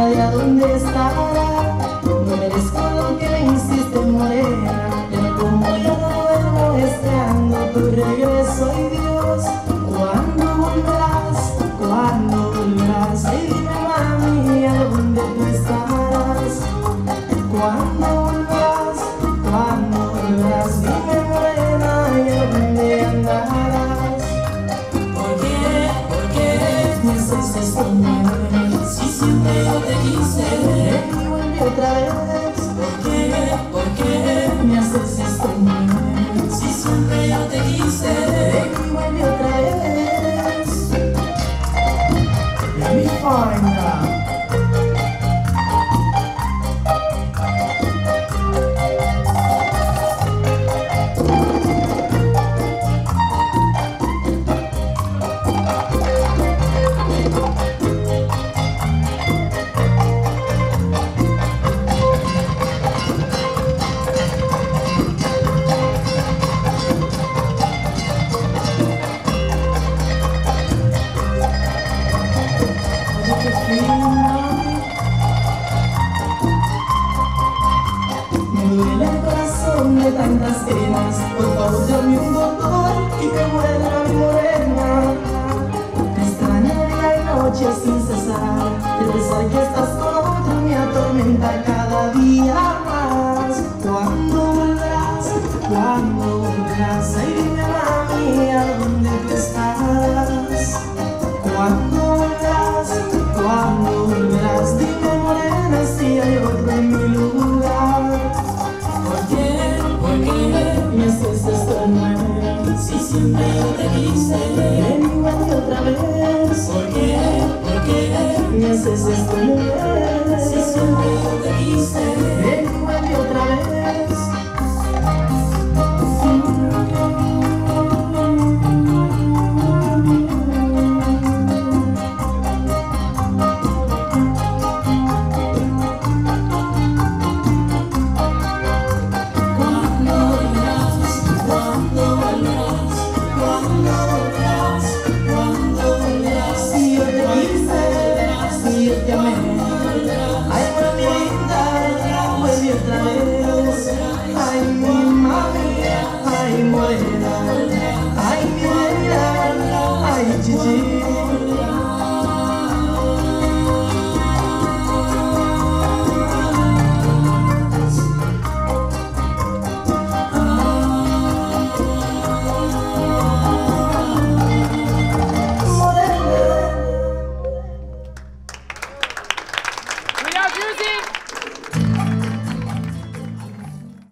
allá donde estará. No merezco lo que me hiciste, morena, pero como yo no duermo esperando tu regreso. Ay Dios, ¿cuándo volverás? ¿Cuándo volverás? Ay dime mami, ¿a dónde tú estarás? ¿Cuándo volverás? ¿Cuándo volverás? Dime morena, ¿y a dónde andarás? ¿Por qué me haces esto, mujer? Si siempre yo te quise. Ven y vuelve otra vez. ¿Por qué me haces esto, mujer? Si siempre yo te quise. Ven y vuelve otra vez. Let me find out. Me duele el corazón de tantas penas. Por favor llame un doctor y que vuelva mi morena. Te extraño día y noche sin cesar. El pesar que estás con otro me atormenta cada día.